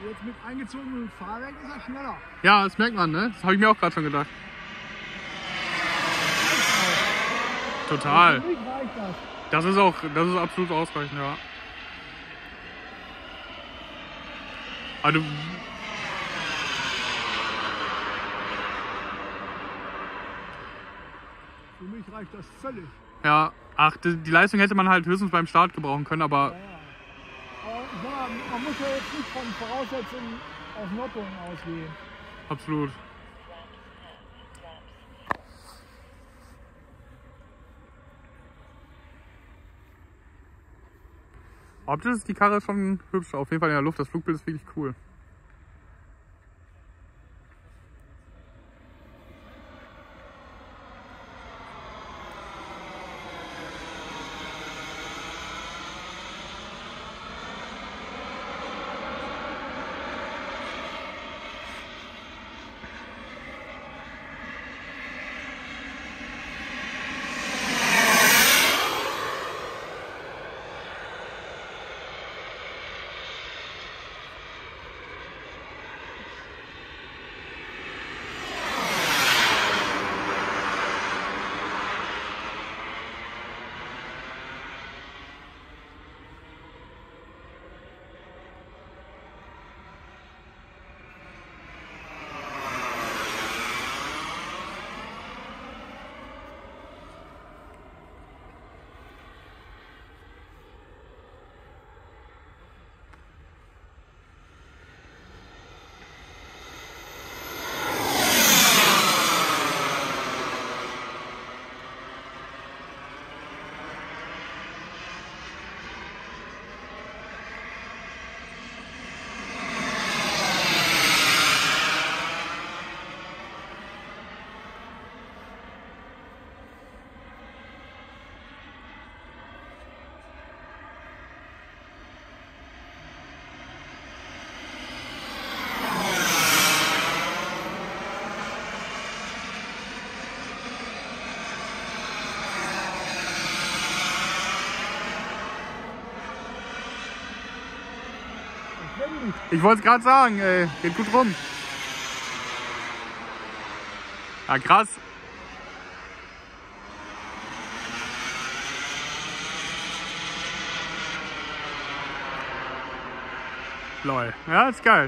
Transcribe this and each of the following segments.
Jetzt mit eingezogenem Fahrwerk ist er schneller. Ja, das merkt man, ne? Das habe ich mir auch gerade schon gedacht. Total. Für mich reicht das. Das ist absolut ausreichend, ja. Also, Für mich reicht das völlig. ja, ach, die Leistung hätte man halt höchstens beim Start gebrauchen können, aber Ja. Aber ich sag mal, man muss ja jetzt nicht von Voraussetzungen aus Nottungen ausgehen. absolut. Optisch ist die Karre schon hübsch, auf jeden Fall in der Luft. Das Flugbild ist wirklich cool. Ich wollte es gerade sagen, ey. Geht gut rum. Ja, krass. Lol. Ja, ist geil.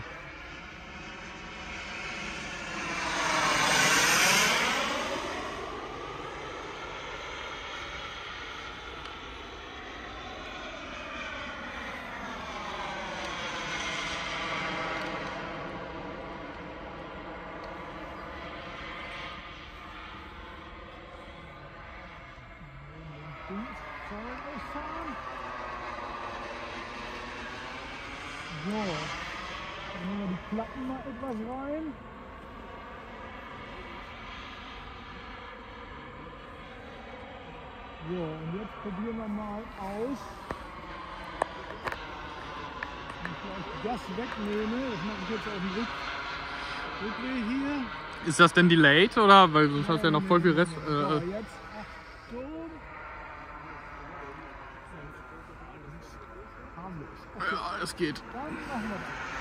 So, dann nehmen wir die Klappen mal etwas rein. So, und jetzt probieren wir mal aus. Wenn ich vielleicht das wegnehme, das mache ich jetzt auf dem Rückweg hier. Ist das denn delayed oder? Weil sonst hast du ja noch voll viel Rest. So, jetzt Achtung. Harmlos. Okay, Ja, es geht. dann machen wir das.